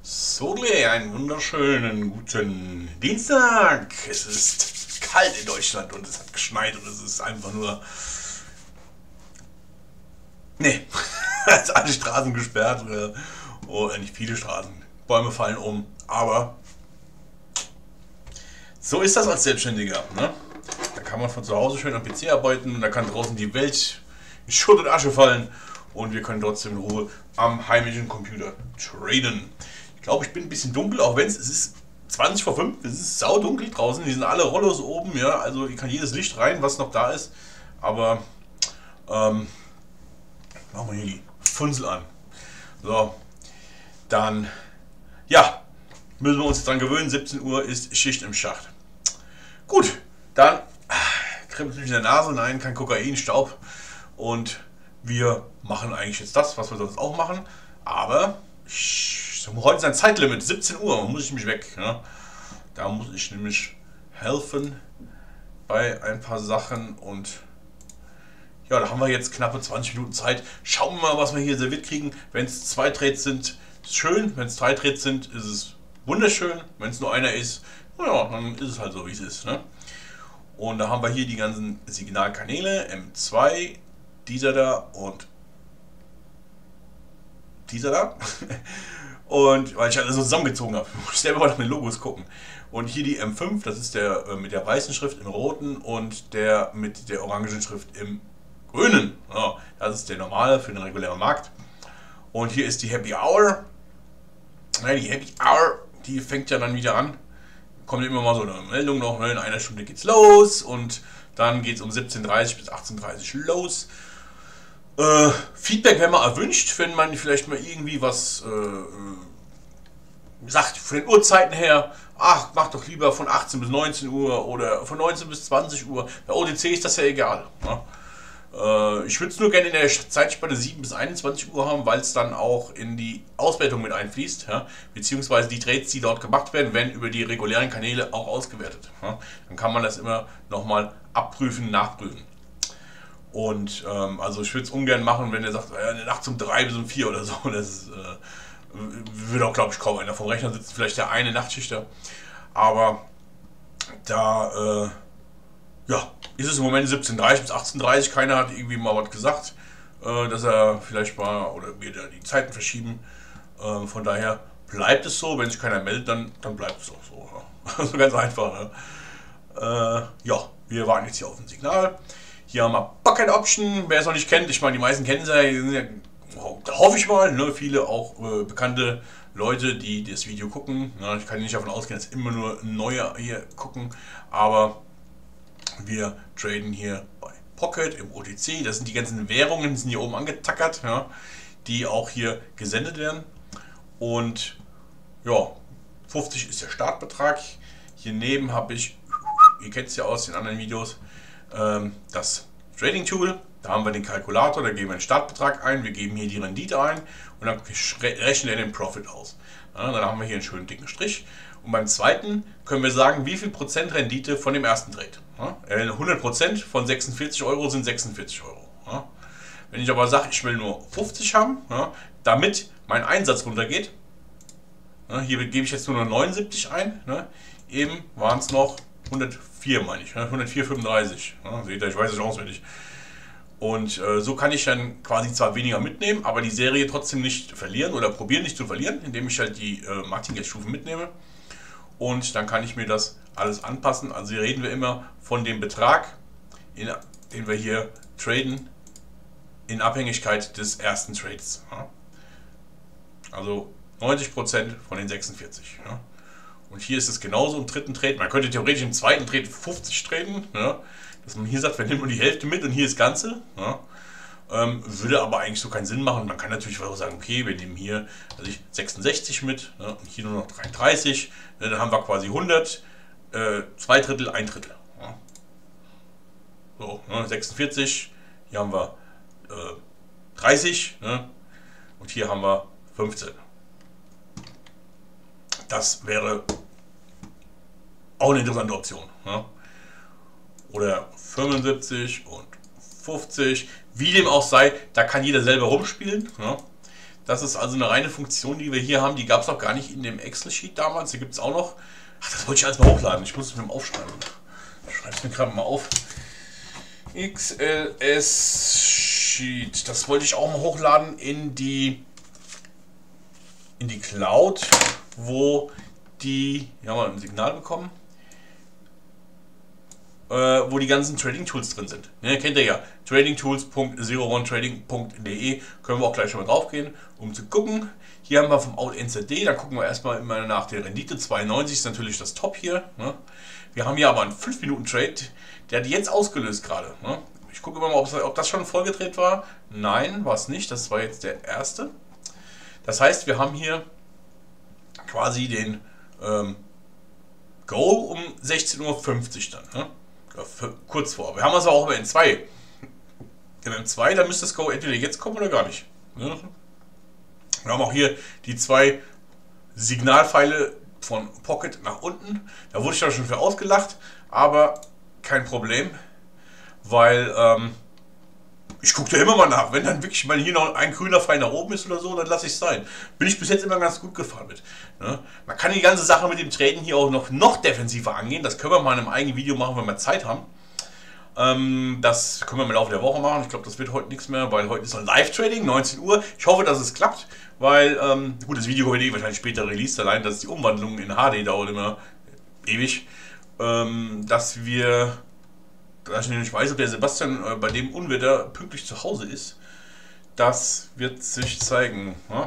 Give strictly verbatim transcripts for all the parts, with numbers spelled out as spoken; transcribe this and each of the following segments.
So, einen wunderschönen guten Dienstag. Es ist kalt in Deutschland und es hat geschneit und es ist einfach nur... Nee, es sind alle Straßen gesperrt oder oh, nicht viele Straßen. Bäume fallen um, aber so ist das als Selbstständiger. Ne? Da kann man von zu Hause schön am P C arbeiten und da kann draußen die Welt in Schutt und Asche fallen und wir können trotzdem in Ruhe am heimischen Computer traden. Ich glaube, ich bin ein bisschen dunkel, auch wenn es ist zwanzig vor fünf, es ist saudunkel draußen, die sind alle Rollos oben, ja, also ich kann jedes Licht rein, was noch da ist, aber ähm, machen wir hier die Funzel an. So, dann, ja, müssen wir uns dran gewöhnen, siebzehn Uhr ist Schicht im Schacht. Gut, dann kribbelt mich in der Nase, nein, kein Kokain, Staub und wir machen eigentlich jetzt das, was wir sonst auch machen, aber ich, heute ist ein Zeitlimit, siebzehn Uhr, muss ich mich weg. Ja. Da muss ich nämlich helfen bei ein paar Sachen und ja, da haben wir jetzt knappe zwanzig Minuten Zeit. Schauen wir mal, was wir hier serviert kriegen. Wenn es zwei Trades sind, ist schön. Wenn es drei Trades sind, ist es wunderschön. Wenn es nur einer ist, naja, dann ist es halt so, wie es ist. Ne? Und da haben wir hier die ganzen Signalkanäle, M zwei, dieser da und dieser da. Und weil ich alles so zusammengezogen habe, muss ich selber mal nach den Logos gucken. Und hier die M fünf, das ist der äh, mit der weißen Schrift im roten und der mit der orangen Schrift im grünen. Ja, das ist der normale für den regulären Markt. Und hier ist die Happy Hour. Ja, die Happy Hour, die fängt ja dann wieder an. Kommt immer mal so eine Meldung noch, ne? In einer Stunde geht's los und dann geht es um siebzehn Uhr dreißig bis achtzehn Uhr dreißig los. Äh, Feedback wäre mal erwünscht, wenn man vielleicht mal irgendwie was äh, sagt, von den Uhrzeiten her, ach, mach doch lieber von achtzehn bis neunzehn Uhr oder von neunzehn bis zwanzig Uhr. Bei O T C ist das ja egal. Ne? Äh, ich würde es nur gerne in der Zeitspanne sieben bis einundzwanzig Uhr haben, weil es dann auch in die Auswertung mit einfließt, ja? Beziehungsweise die Trades, die dort gemacht werden, werden über die regulären Kanäle auch ausgewertet. Ja? Dann kann man das immer nochmal abprüfen, nachprüfen. Und ähm, also ich würde es ungern machen, wenn er sagt, ja, nachts um drei bis um vier oder so. Das ist, äh, würde auch, glaube ich, kaum einer vom Rechner sitzen. Vielleicht der eine Nachtschichter. Aber da äh, ja, ist es im Moment siebzehn Uhr dreißig bis achtzehn Uhr dreißig. Keiner hat irgendwie mal was gesagt, äh, dass er vielleicht mal oder wir da die Zeiten verschieben. Äh, von daher bleibt es so. Wenn sich keiner meldet, dann, dann bleibt es auch so. Ja. Also ganz einfach. Ne? Äh, ja, wir warten jetzt hier auf ein Signal. Hier haben wir Bucket Option, wer es noch nicht kennt, ich meine, die meisten kennen es ja, da hoffe ich mal, ne, viele auch äh, bekannte Leute, die das Video gucken. Ja, ich kann nicht davon ausgehen, dass immer nur neue hier gucken, aber wir traden hier bei Pocket im O T C, das sind die ganzen Währungen, die sind hier oben angetackert, ja, die auch hier gesendet werden. Und ja, fünfzig ist der Startbetrag. Hier neben habe ich, ihr kennt es ja aus den anderen Videos, das Trading Tool, da haben wir den Kalkulator, da geben wir den Startbetrag ein, wir geben hier die Rendite ein und dann rechnen wir den Profit aus. Ja, dann haben wir hier einen schönen dicken Strich und beim zweiten können wir sagen, wie viel Prozent Rendite von dem ersten Trade. Ja, hundert Prozent von sechsundvierzig Euro sind sechsundvierzig Euro. Ja, wenn ich aber sage, ich will nur fünfzig haben, ja, damit mein Einsatz runtergeht, ja, hier gebe ich jetzt nur noch neunundsiebzig ein, ja, eben waren es noch hundertvier, meine ich, hundertvier Komma fünfunddreißig. Ja, seht ihr, ich weiß es auswendig. Und äh, so kann ich dann quasi zwar weniger mitnehmen, aber die Serie trotzdem nicht verlieren oder probieren nicht zu verlieren, indem ich halt die äh, Martingale-Stufen mitnehme. Und dann kann ich mir das alles anpassen. Also hier reden wir immer von dem Betrag, in, den wir hier traden, in Abhängigkeit des ersten Trades. Ja. Also neunzig Prozent von den sechsundvierzig. Ja. Und hier ist es genauso im dritten Trade. Man könnte theoretisch im zweiten Trade fünfzig traden, ja, dass man hier sagt, wir nehmen nur die Hälfte mit und hier das Ganze. Ja, ähm, würde aber eigentlich so keinen Sinn machen. Man kann natürlich auch sagen, okay, wir nehmen hier also ich sechsundsechzig mit, ja, und hier nur noch dreiunddreißig. Ja, dann haben wir quasi hundert, äh, zwei Drittel, ein Drittel. Ja. So, ja, sechsundvierzig, hier haben wir äh, dreißig, ja, und hier haben wir fünfzehn. Das wäre auch eine interessante Option. Ja? Oder fünfundsiebzig und fünfzig, wie dem auch sei, da kann jeder selber rumspielen. Ja? Das ist also eine reine Funktion, die wir hier haben. Die gab es auch gar nicht in dem Excel-Sheet damals. Hier gibt es auch noch. Ach, das wollte ich alles mal hochladen. Ich muss es mir mal aufschreiben. Ich schreibe es mir gerade mal auf. X L S-Sheet. Das wollte ich auch mal hochladen in die, in die Cloud, wo die, ja, mal ein Signal bekommen, äh, wo die ganzen Trading Tools drin sind. Ja, kennt ihr ja, trading tools punkt zero one trading punkt de, können wir auch gleich schon mal drauf gehen, um zu gucken. Hier haben wir vom Out N Z D, da gucken wir erstmal immer nach der Rendite. zweiundneunzig ist natürlich das Top hier. Ne? Wir haben hier aber einen fünf Minuten Trade, der hat jetzt ausgelöst gerade. Ne? Ich gucke immer mal, ob das schon vollgedreht war. Nein, war es nicht, das war jetzt der erste. Das heißt, wir haben hier quasi den ähm, Go um sechzehn Uhr fünfzig dann. Ne? Kurz vor. Wir haben es auch über M zwei. In M zwei, da müsste das Go entweder jetzt kommen oder gar nicht. Ne? Wir haben auch hier die zwei Signalpfeile von Pocket nach unten. Da wurde ich da schon für ausgelacht, aber kein Problem, weil ähm, ich gucke da immer mal nach. Wenn dann wirklich mal hier noch ein grüner Pfeil nach oben ist oder so, dann lasse ich es sein. Bin ich bis jetzt immer ganz gut gefahren mit. Ne? Man kann die ganze Sache mit dem Traden hier auch noch, noch defensiver angehen. Das können wir mal in einem eigenen Video machen, wenn wir Zeit haben. Ähm, das können wir im Laufe der Woche machen. Ich glaube, das wird heute nichts mehr, weil heute ist ein Live-Trading, neunzehn Uhr. Ich hoffe, dass es klappt, weil, ähm, gut, das Video wird eh wahrscheinlich später released, allein, dass die Umwandlung in H D dauert immer ewig. Ähm, dass wir, da ich nicht weiß, ob der Sebastian äh, bei dem Unwetter pünktlich zu Hause ist, das wird sich zeigen. Ja?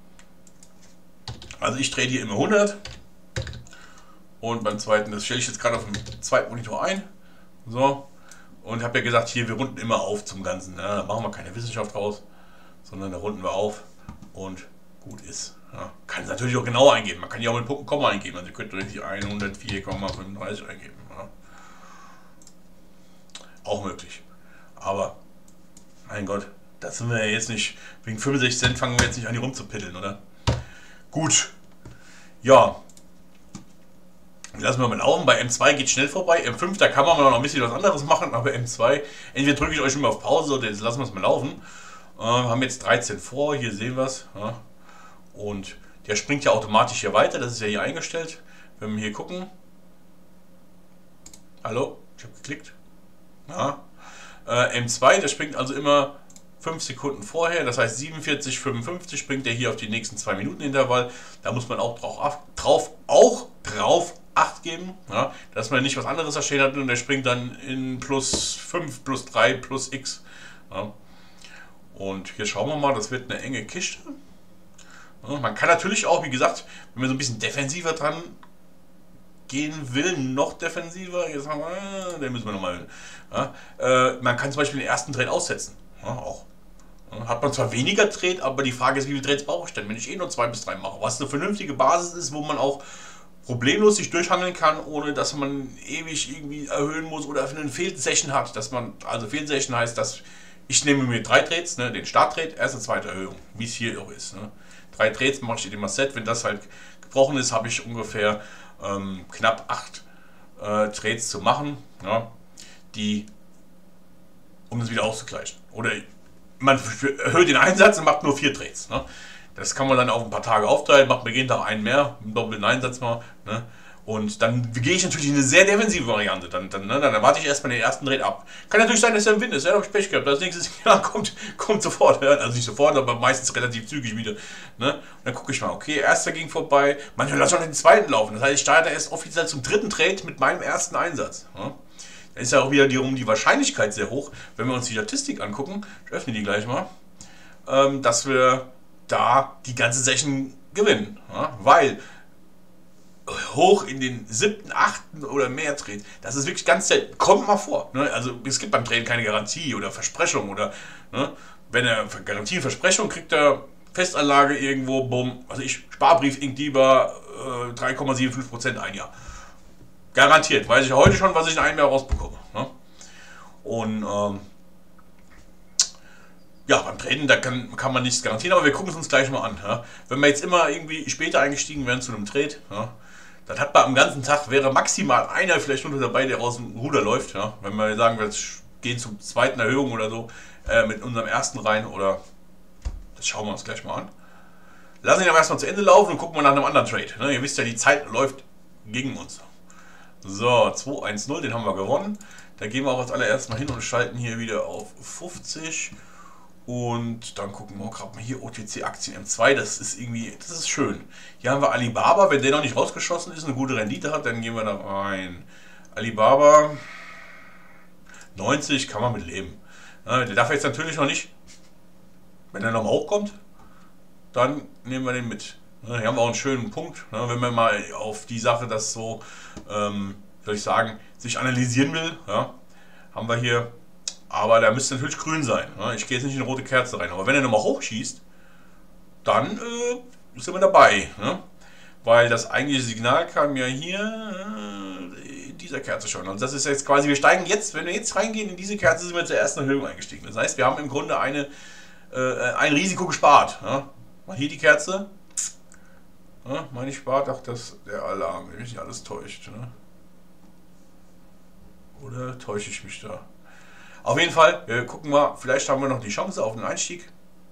Also ich trade hier immer hundert und beim zweiten, das stelle ich jetzt gerade auf dem zweiten Monitor ein. So. Und habe ja gesagt, hier, wir runden immer auf zum Ganzen. Ja, da machen wir keine Wissenschaft raus, sondern da runden wir auf und gut ist. Ja, kann es natürlich auch genau eingeben. Man kann ja auch mit Punkt Komma eingeben. Also ihr könnt richtig hundertvier Komma fünfunddreißig eingeben. Ja. Auch möglich. Aber, mein Gott, das sind wir ja jetzt nicht. Wegen fünfundsechzig Cent fangen wir jetzt nicht an, hier rumzupiddeln, oder? Gut. Ja. Lassen wir mal laufen. Bei M zwei geht schnell vorbei. M fünf, da kann man noch ein bisschen was anderes machen, aber M zwei, entweder drücke ich euch schon mal auf Pause oder jetzt lassen wir es mal laufen. Äh, haben jetzt dreizehn vor, hier sehen wir es. Ja. Und der springt ja automatisch hier weiter, das ist ja hier eingestellt. Wenn wir hier gucken. Hallo, ich habe geklickt. Ja. Äh, M zwei, der springt also immer fünf Sekunden vorher, das heißt siebenundvierzig, fünfundfünfzig springt er hier auf die nächsten zwei Minuten Intervall. Da muss man auch drauf, drauf, auch drauf acht geben, ja, dass man nicht was anderes da stehen hat und der springt dann in plus fünf, plus drei, plus x. Ja. Und hier schauen wir mal, das wird eine enge Kiste. Ja, man kann natürlich auch, wie gesagt, wenn man so ein bisschen defensiver dran gehen will, noch defensiver, jetzt haben wir, den müssen wir nochmal, ja, äh, man kann zum Beispiel den ersten Trade aussetzen. Ja, auch. Ja, hat man zwar weniger Trade, aber die Frage ist, wie viele Trades brauche ich denn, wenn ich eh nur zwei bis drei mache. Was eine vernünftige Basis ist, wo man auch problemlos sich durchhangeln kann, ohne dass man ewig irgendwie erhöhen muss oder eine Fehlsession hat, dass man, also Fehlsession heißt, dass ich nehme mir drei Trades, ne, den Starttrade, erste, zweite Erhöhung, wie es hier auch ist. Ne. Drei Trades mache ich in dem Set, wenn das halt gebrochen ist, habe ich ungefähr ähm, knapp acht äh, Trades zu machen, ja, die, um es wieder auszugleichen. Oder man erhöht den Einsatz und macht nur vier Trades. Ne. Das kann man dann auf ein paar Tage aufteilen, macht mir jeden Tag einen mehr, einen doppelten Einsatz mal. Ne? Und dann gehe ich natürlich in eine sehr defensive Variante. Dann, dann, ne? dann erwarte ich erstmal den ersten Trade ab. Kann natürlich sein, dass er im Wind ist. Ja, da habe ich Pech gehabt. Das nächste Signal kommt, kommt sofort. Ja? Also nicht sofort, aber meistens relativ zügig wieder. Ne? Und dann gucke ich mal, okay, erster ging vorbei. Manchmal lasse ich auch den zweiten laufen. Das heißt, ich starte erst offiziell zum dritten Trade mit meinem ersten Einsatz. Ja? Da ist ja auch wieder die, um die Wahrscheinlichkeit sehr hoch, wenn wir uns die Statistik angucken. Ich öffne die gleich mal. Ähm, dass wir da die ganze Session gewinnen. Ja? Weil hoch in den siebten, achten oder mehr Trade, das ist wirklich ganz selten. Kommt mal vor. Ne? Also es gibt beim Traden keine Garantie oder Versprechung oder, ne? Wenn er Garantie und Versprechung kriegt, er Festanlage irgendwo, bumm, also ich, Sparbrief Inkdiba äh, drei Komma fünfundsiebzig Prozent ein Jahr. Garantiert. Weiß ich heute schon, was ich in einem Jahr rausbekomme. Ne? Und ähm, ja, beim Traden, da kann, kann man nichts garantieren, aber wir gucken es uns gleich mal an. Ja. Wenn wir jetzt immer irgendwie später eingestiegen wären zu einem Trade, ja, dann hat man am ganzen Tag, wäre maximal einer vielleicht nur dabei, der aus dem Ruder läuft. Ja. Wenn wir sagen, wir gehen zur zweiten Erhöhung oder so, äh, mit unserem ersten rein, oder das schauen wir uns gleich mal an. lassen ihn aber erstmal zu Ende laufen und gucken mal nach einem anderen Trade. Ne? Ihr wisst ja, die Zeit läuft gegen uns. So, zwei eins null, den haben wir gewonnen. Da gehen wir auch als allererstes mal hin und schalten hier wieder auf fünfzig. Und dann gucken wir gerade mal hier O T C-Aktien M zwei. Das ist irgendwie, das ist schön. Hier haben wir Alibaba. Wenn der noch nicht rausgeschossen ist, eine gute Rendite hat, dann gehen wir da rein. Alibaba neunzig, kann man mit leben. Ja, der darf jetzt natürlich noch nicht, wenn er nochmal hochkommt, dann nehmen wir den mit. Ja, hier haben wir auch einen schönen Punkt, ja, wenn man mal auf die Sache, das so, ähm, soll ich sagen, sich analysieren will, ja, haben wir hier, aber der müsste natürlich grün sein. Ja. Ich gehe jetzt nicht in eine rote Kerze rein, aber wenn er nochmal hochschießt, dann äh, sind wir dabei. Ja. Weil das eigentliche Signal kam ja hier äh, in dieser Kerze schon. Und das ist jetzt quasi, wir steigen jetzt, wenn wir jetzt reingehen in diese Kerze, sind wir zur ersten Erhöhung eingestiegen. Das heißt, wir haben im Grunde eine, äh, ein Risiko gespart. Ja. Mal hier die Kerze. Ja, meine ich spart, ach, das der Alarm, wenn mich nicht alles täuscht. Ne? Oder täusche ich mich da? Auf jeden Fall, wir gucken mal, vielleicht haben wir noch die Chance auf einen Einstieg.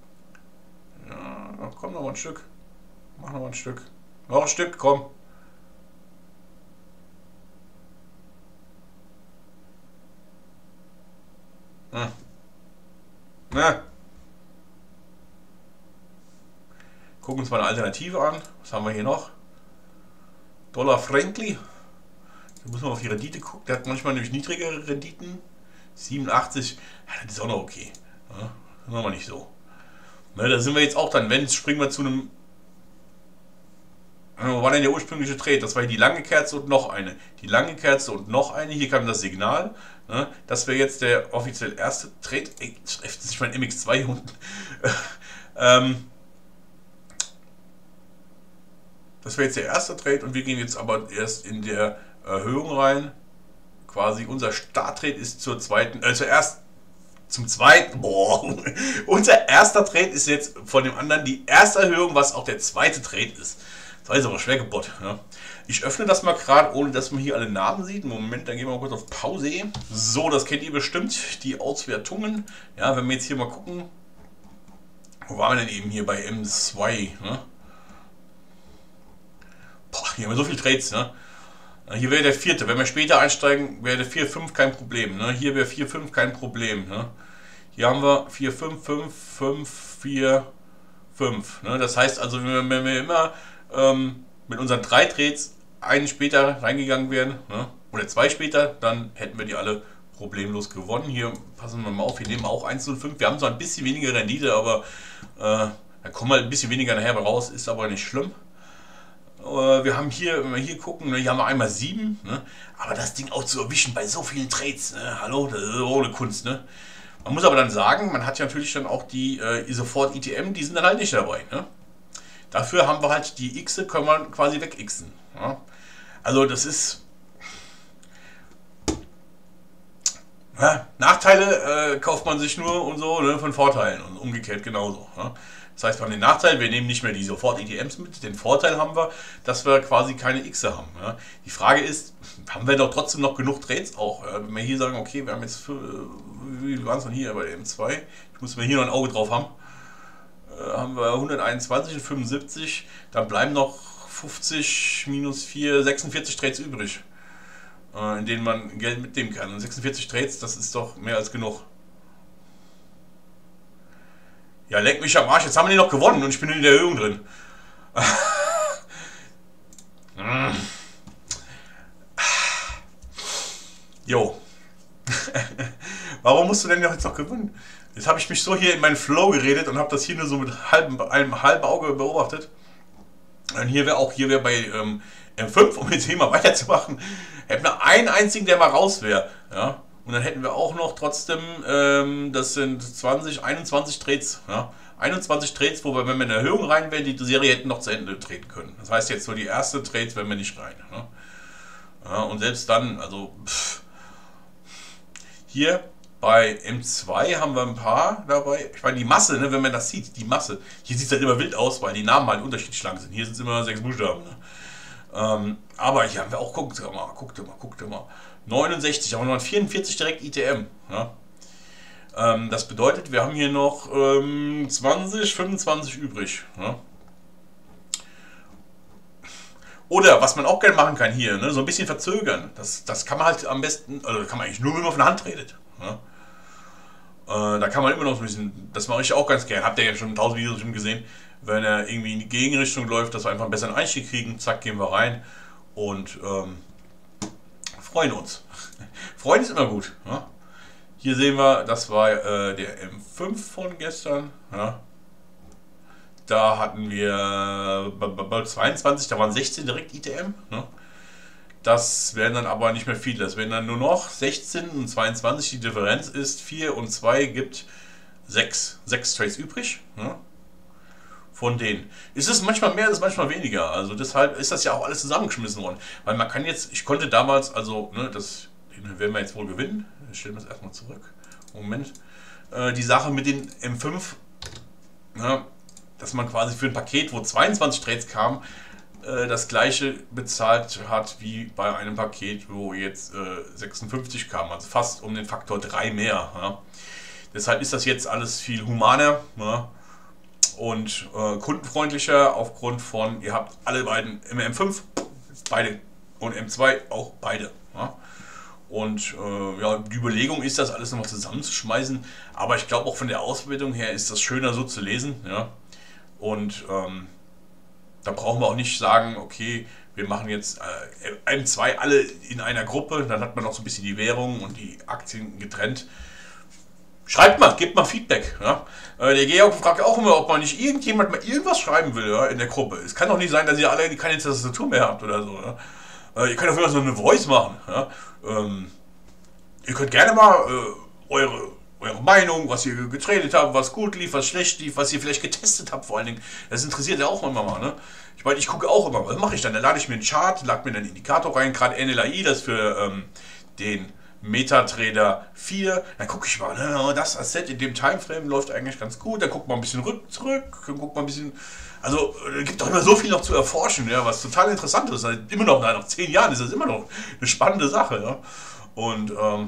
Ja, komm noch mal ein Stück. Mach noch mal ein Stück. Noch ein Stück, komm. Hm. Na. Gucken uns mal eine Alternative an. Was haben wir hier noch? Dollar Frankly. Da muss man auf die Rendite gucken. Der hat manchmal nämlich niedrigere Renditen. siebenundachtzig. Ja, das ist auch noch okay. Ja, das ist noch mal nicht so. Na, da sind wir jetzt auch dann. Wenn, springen wir zu einem. Wo war denn der ursprüngliche Trade? Das war die lange Kerze und noch eine. Die lange Kerze und noch eine. Hier kam das Signal. Ne? Das wäre jetzt der offiziell erste Trade. Ey, das ist mein M X zwei hier unten. ähm, das wäre jetzt der erste Trade und wir gehen jetzt aber erst in der Erhöhung rein. Quasi unser Starttrade ist zur zweiten, äh, zuerst zum zweiten. Boah, unser erster Trade ist jetzt von dem anderen die erste Erhöhung, was auch der zweite Trade ist. Das ist aber schwer gebot. Ja. Ich öffne das mal gerade, ohne dass man hier alle Namen sieht. Moment, dann gehen wir mal kurz auf Pause. So, das kennt ihr bestimmt, die Auswertungen. Ja, wenn wir jetzt hier mal gucken, wo waren wir denn eben hier bei M zwei? Ne? Boah, hier haben wir so viele Trades. Ne? Hier wäre der vierte. Wenn wir später einsteigen, wäre der vier fünf kein Problem. Ne? Hier wäre vier fünf kein Problem. Ne? Hier haben wir vier fünf, fünf, fünf, vier, fünf. Ne? Das heißt also, wenn wir, wenn wir immer ähm, mit unseren drei Trades einen später reingegangen wären, ne? Oder zwei später, dann hätten wir die alle problemlos gewonnen. Hier passen wir mal auf, wir nehmen auch eins null fünf. Wir haben zwar ein bisschen weniger Rendite, aber äh, da kommen wir ein bisschen weniger nachher raus, ist aber nicht schlimm. Wir haben hier, wenn wir hier gucken, hier haben wir einmal sieben, ne? Aber das Ding auch zu erwischen bei so vielen Trades, ne? Hallo, das ist ohne Kunst. Ne? Man muss aber dann sagen, man hat ja natürlich dann auch die äh, sofort I T M, die sind dann halt nicht dabei. Ne? Dafür haben wir halt die X, können wir quasi weg-Xen. Ja? Also das ist... Ja, Nachteile äh, kauft man sich nur und so, ne, von Vorteilen und umgekehrt genauso. Ja? Das heißt, wir haben den Nachteil, wir nehmen nicht mehr die Sofort-I T Ms mit. Den Vorteil haben wir, dass wir quasi keine X haben. Ja. Die Frage ist, haben wir doch trotzdem noch genug Trades auch? Ja. Wenn wir hier sagen, okay, wir haben jetzt, für, wie waren es denn hier bei der M zwei? Ich muss mir hier noch ein Auge drauf haben. Äh, haben wir hunderteinundzwanzig und fünfundsiebzig, dann bleiben noch fünfzig minus vier, sechsundvierzig Trades übrig, äh, in denen man Geld mitnehmen kann. Und sechsundvierzig Trades, das ist doch mehr als genug. Ja, leck mich am Arsch, jetzt haben wir die noch gewonnen und ich bin in der Erhöhung drin. Jo. Warum musst du denn jetzt noch gewinnen? Jetzt habe ich mich so hier in meinen Flow geredet und habe das hier nur so mit halbem, einem halben Auge beobachtet. Und hier wäre auch, hier wäre bei ähm, M fünf, um jetzt hier mal weiterzumachen, hätten wir einen einzigen, der mal raus wäre. Ja? Und dann hätten wir auch noch trotzdem, ähm, das sind zwanzig, einundzwanzig Trades. Ja? einundzwanzig Trades, wo wir, wenn wir in eine Erhöhung rein wären, die Serie hätten noch zu Ende treten können. Das heißt jetzt nur die erste Trades, wenn wir nicht rein. Ja? Ja, und selbst dann, also pff. Hier bei M zwei haben wir ein paar dabei. Ich meine, die Masse, ne, wenn man das sieht, die Masse. Hier sieht es halt immer wild aus, weil die Namen halt unterschiedlich lang sind. Hier sind es immer sechs Buchstaben. Ne? Ähm, aber hier haben wir auch, guckt mal, guckt mal, guckt mal. neunundsechzig, aber noch vierundvierzig direkt I T M. Ja? Ähm, das bedeutet, wir haben hier noch ähm, zwanzig, fünfundzwanzig übrig. Ja? Oder was man auch gerne machen kann hier, ne, so ein bisschen verzögern. Das, das kann man halt am besten, also kann man eigentlich nur, wenn man von der Hand redet. Ne? Äh, da kann man immer noch so ein bisschen, das mache ich auch ganz gerne. Habt ihr ja schon tausend Videos schon gesehen, wenn er irgendwie in die Gegenrichtung läuft, dass wir einfach einen besseren Einstieg kriegen. Zack, gehen wir rein und ähm, freuen uns. Freuen ist immer gut. Ne? Hier sehen wir, das war äh, der M fünf von gestern. Ja. Da hatten wir äh, zweiundzwanzig, da waren sechzehn direkt I T M. Ne? Das werden dann aber nicht mehr viele. Das werden dann nur noch sechzehn und zweiundzwanzig. Die Differenz ist vier und zwei gibt sechs. sechs Trades übrig. Ne? Von denen. Ist es manchmal mehr, ist es manchmal weniger. Also deshalb ist das ja auch alles zusammengeschmissen worden. Weil man kann jetzt, ich konnte damals, also, ne, das werden wir jetzt wohl gewinnen. Stellen wir es erstmal zurück. Moment. Äh, die Sache mit den M fünf, ne, dass man quasi für ein Paket, wo zweiundzwanzig Trades kamen, äh, das gleiche bezahlt hat wie bei einem Paket, wo jetzt äh, sechsundfünfzig kamen. Also fast um den Faktor drei mehr. Ja. Deshalb ist das jetzt alles viel humaner. Ja. Und äh, kundenfreundlicher aufgrund von, ihr habt alle beiden im M fünf, beide und M zwei auch beide. Ja. Und äh, ja, die Überlegung ist, das alles nochmal zusammenzuschmeißen, aber ich glaube auch von der Ausbildung her ist das schöner so zu lesen. Ja. Und ähm, da brauchen wir auch nicht sagen, okay, wir machen jetzt äh, M zwei alle in einer Gruppe, dann hat man auch so ein bisschen die Währung und die Aktien getrennt. Schreibt mal, gebt mal Feedback. Ja? Äh, der Georg fragt auch immer, ob man nicht irgendjemand mal irgendwas schreiben will, ja, in der Gruppe. Es kann doch nicht sein, dass ihr alle keine Tastatur mehr habt oder so. Ja? Äh, ihr könnt auf jeden Fall so eine Voice machen. Ja? Ähm, ihr könnt gerne mal äh, eure, eure Meinung, was ihr getradet habt, was gut lief, was schlecht lief, was ihr vielleicht getestet habt vor allen Dingen. Das interessiert ja auch immer mal. Ne? Ich meine, ich gucke auch immer, was mache ich dann? Da lade ich mir einen Chart, lade mir einen Indikator rein, gerade N L A I, das für ähm, den MetaTrader vier, dann gucke ich mal, ne, das Asset in dem Timeframe läuft eigentlich ganz gut, dann guckt man ein bisschen rück, zurück, dann guckt man ein bisschen, also es gibt doch immer so viel noch zu erforschen, ja, was total interessant ist, also, immer noch, nach zehn Jahren ist das immer noch eine spannende Sache, ja, und ähm,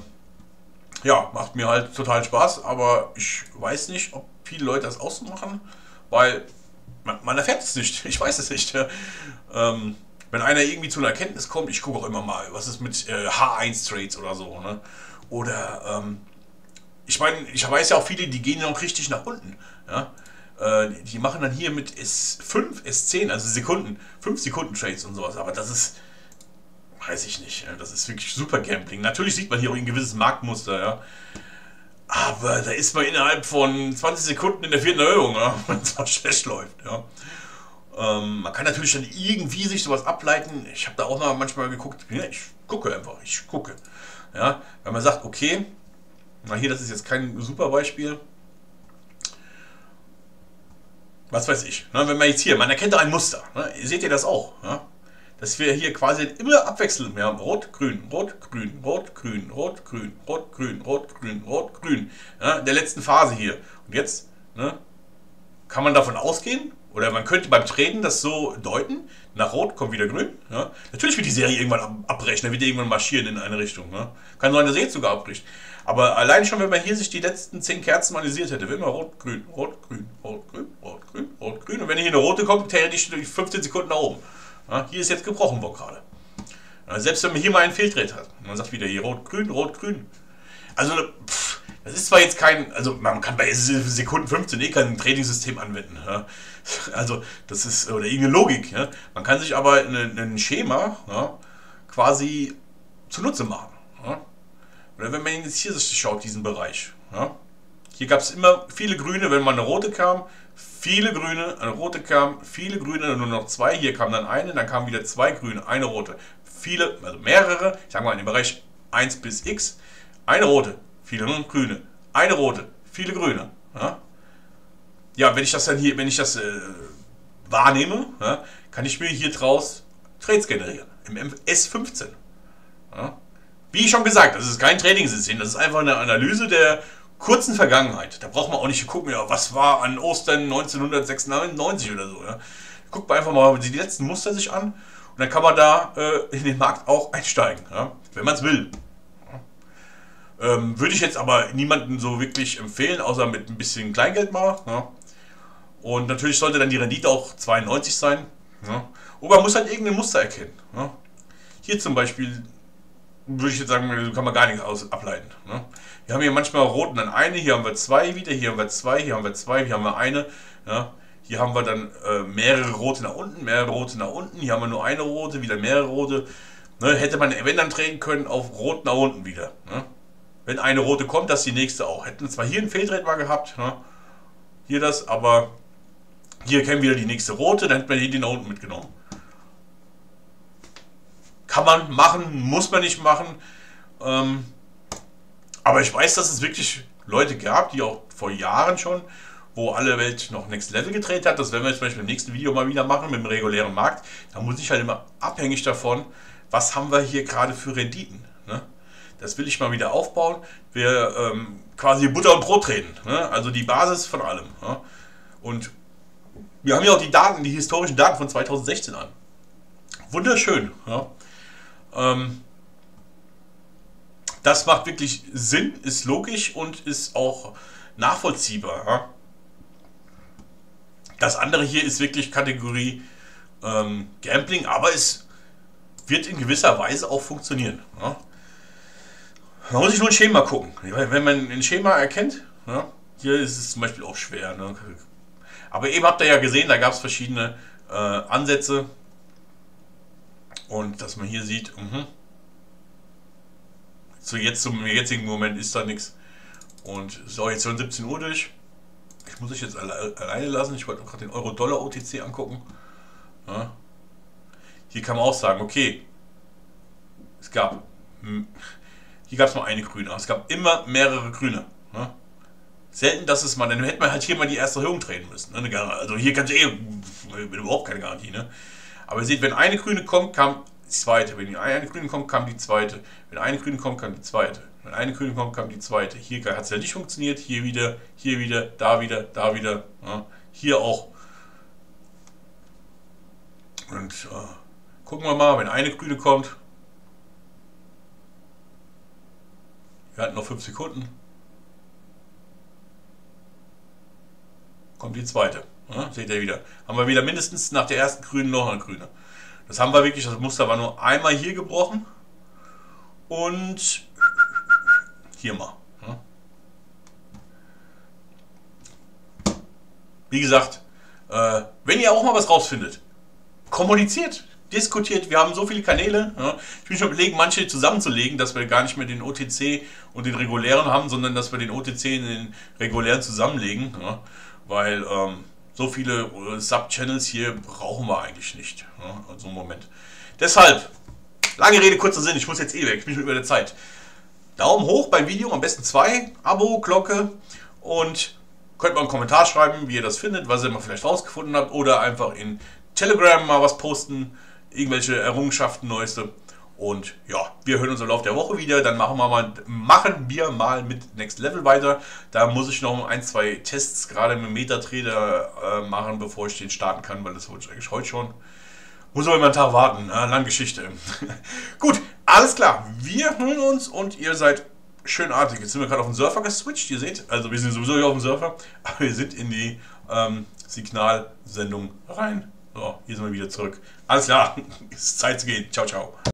ja, macht mir halt total Spaß, aber ich weiß nicht, ob viele Leute das ausmachen, weil man, man erfährt es nicht, ich weiß es nicht, ja. ähm, Wenn einer irgendwie zu einer Erkenntnis kommt, ich gucke auch immer mal, was ist mit äh, H eins Trades oder so, ne? Oder, ähm, ich meine, ich weiß ja auch viele, die gehen noch richtig nach unten, ja? Äh, die machen dann hier mit S fünf, S zehn, also Sekunden, fünf Sekunden Trades und sowas, aber das ist, weiß ich nicht, das ist wirklich super Gambling. Natürlich sieht man hier auch ein gewisses Marktmuster, ja? Aber da ist man innerhalb von zwanzig Sekunden in der vierten Erhöhung, ja? Wenn es mal schlecht läuft, ja? Ähm, man kann natürlich dann irgendwie sich sowas ableiten. Ich habe da auch mal manchmal geguckt. Ja, ich gucke einfach, ich gucke. Ja, wenn man sagt, okay, na hier, das ist jetzt kein super Beispiel. Was weiß ich. Ne, wenn man jetzt hier, man erkennt da ein Muster. Ne, seht ihr das auch? Ja? Dass wir hier quasi immer abwechseln. Wir haben Rot, Grün, Rot, Grün, Rot, Grün, Rot, Grün, Rot, Grün, Rot, Grün, Rot, Grün. Ja, in der letzten Phase hier. Und jetzt, ne, kann man davon ausgehen, oder man könnte beim Traden das so deuten, nach Rot kommt wieder Grün. Ja. Natürlich wird die Serie irgendwann abbrechen, dann wird die irgendwann marschieren in eine Richtung. Ja. Kann sein, dass er jetzt sogar abbricht. Aber allein schon, wenn man hier sich die letzten zehn Kerzen analysiert hätte, wäre immer Rot, Grün, Rot, Grün, Rot, Grün, Rot, Grün, Rot, Grün. Und wenn hier eine rote kommt, hätte ich fünfzehn Sekunden nach oben. Ja. Hier ist jetzt gebrochen worden gerade. Ja, selbst wenn man hier mal einen Fehltrade hat, man sagt wieder hier Rot, Grün, Rot, Grün. Also, pff, das ist zwar jetzt kein, also man kann bei Sekunden fünfzehn eh kein Trading-System anwenden. Ja. Also das ist, oder irgendeine Logik. Ja. Man kann sich aber ein Schema, ja, quasi zunutze machen. Ja. Oder wenn man jetzt hier schaut, diesen Bereich. Ja. Hier gab es immer viele Grüne, wenn mal eine rote kam, viele Grüne, eine rote kam, viele Grüne, nur noch zwei. Hier kam dann eine, dann kamen wieder zwei Grüne, eine rote. Viele, also mehrere, ich sage mal in dem Bereich eins bis X, eine rote, viele grüne, eine rote, viele grüne. Ja, ja, wenn ich das dann hier, wenn ich das äh, wahrnehme, ja, kann ich mir hier draus Trades generieren. Im S fünfzehn. Ja. Wie schon gesagt, das ist kein Trading-System, das ist einfach eine Analyse der kurzen Vergangenheit. Da braucht man auch nicht gucken, ja, was war an Ostern neunzehnhundertsechsundneunzig oder so. Ja. Guckt man einfach mal die letzten Muster sich an und dann kann man da äh, in den Markt auch einsteigen, ja, wenn man es will. Ähm, würde ich jetzt aber niemandem so wirklich empfehlen, außer mit ein bisschen Kleingeld mal. Ja. Und natürlich sollte dann die Rendite auch zweiundneunzig sein. Ja. Und man muss halt irgendein Muster erkennen. Ja. Hier zum Beispiel würde ich jetzt sagen, kann man gar nichts aus ableiten. Ne? Wir haben hier manchmal roten dann eine, hier haben wir zwei wieder, hier haben wir zwei, hier haben wir zwei, hier haben wir eine. Ja? Hier haben wir dann äh, mehrere rote nach unten, mehrere rote nach unten, hier haben wir nur eine rote, wieder mehrere rote. Ne? Hätte man, wenn dann drehen können, auf rot nach unten wieder. Ne? Wenn eine rote kommt, dass die nächste auch. Hätten zwar hier ein Fehltrade mal gehabt, ne? Hier das, aber hier käme wieder die nächste rote, dann hätten wir hier die nach unten mitgenommen. Kann man machen, muss man nicht machen. Ähm, aber ich weiß, dass es wirklich Leute gab, die auch vor Jahren schon, wo alle Welt noch Next Level gedreht hat. Das werden wir jetzt zum Beispiel im nächsten Video mal wieder machen mit dem regulären Markt. Da muss ich halt immer abhängig davon, was haben wir hier gerade für Renditen. Ne? Das will ich mal wieder aufbauen. Wir ähm, quasi Butter und Brot treten. Ne? Also die Basis von allem. Ne? Und wir haben ja auch die Daten, die historischen Daten von zweitausendsechzehn an. Wunderschön. Ja? Ähm, das macht wirklich Sinn, ist logisch und ist auch nachvollziehbar. Ja? Das andere hier ist wirklich Kategorie ähm, Gambling, aber es wird in gewisser Weise auch funktionieren. Ja? Da muss ich nur ein Schema gucken. Wenn man ein Schema erkennt, ja, hier ist es zum Beispiel auch schwer. Ne? Aber eben habt ihr ja gesehen, da gab es verschiedene äh, Ansätze. Und dass man hier sieht, mh, so jetzt zum jetzigen Moment ist da nichts. Und so, jetzt schon siebzehn Uhr durch. Ich muss euch jetzt alle, alleine lassen. Ich wollte gerade den Euro-Dollar-O T C angucken. Ja. Hier kann man auch sagen, okay, es gab, hier gab es nur eine grüne, aber es gab immer mehrere grüne. Ja. Selten, dass es mal, dann hätte man halt hier mal die erste Erhöhung treten müssen. Ne? Also hier kannst du eh, überhaupt keine Garantie. Ne? Aber ihr seht, wenn eine grüne kommt, kam die zweite. Wenn eine grüne kommt, kam die zweite. Wenn eine grüne kommt, kam die zweite. Wenn eine grüne kommt, kam die zweite. Hier hat es ja nicht funktioniert. Hier wieder, hier wieder, da wieder, da wieder. Ja, hier auch. Und äh, gucken wir mal, wenn eine grüne kommt. Wir hatten noch fünf Sekunden. Kommt die zweite. Ja, seht ihr wieder. Haben wir wieder mindestens nach der ersten grünen noch eine grüne. Das haben wir wirklich, das Muster war nur einmal hier gebrochen. Und hier mal. Ja. Wie gesagt, äh, wenn ihr auch mal was rausfindet, kommuniziert, diskutiert. Wir haben so viele Kanäle. Ja. Ich bin schon überlegen, manche zusammenzulegen, dass wir gar nicht mehr den O T C und den regulären haben, sondern dass wir den O T C in den regulären zusammenlegen. Ja. Weil ähm, so viele Sub-Channels hier brauchen wir eigentlich nicht. Ja, also im Moment. Deshalb, lange Rede, kurzer Sinn, ich muss jetzt eh weg, ich bin schon über der Zeit. Daumen hoch beim Video, am besten zwei, Abo, Glocke und könnt mal einen Kommentar schreiben, wie ihr das findet, was ihr mal vielleicht rausgefunden habt oder einfach in Telegram mal was posten, irgendwelche Errungenschaften, neueste. Und ja, wir hören uns im Laufe der Woche wieder. Dann machen wir mal, machen wir mal mit Next Level weiter. Da muss ich noch ein, zwei Tests gerade mit MetaTrader äh, machen, bevor ich den starten kann, weil das wollte ich eigentlich heute schon. Muss aber immer einen Tag warten. Ja, lange Geschichte. Gut, alles klar. Wir hören uns und ihr seid schönartig. Jetzt sind wir gerade auf den Surfer geswitcht. Ihr seht, also wir sind sowieso hier auf dem Surfer, aber wir sind in die ähm, Signalsendung rein. So, hier sind wir wieder zurück. Alles klar, es ist Zeit zu gehen. Ciao, ciao.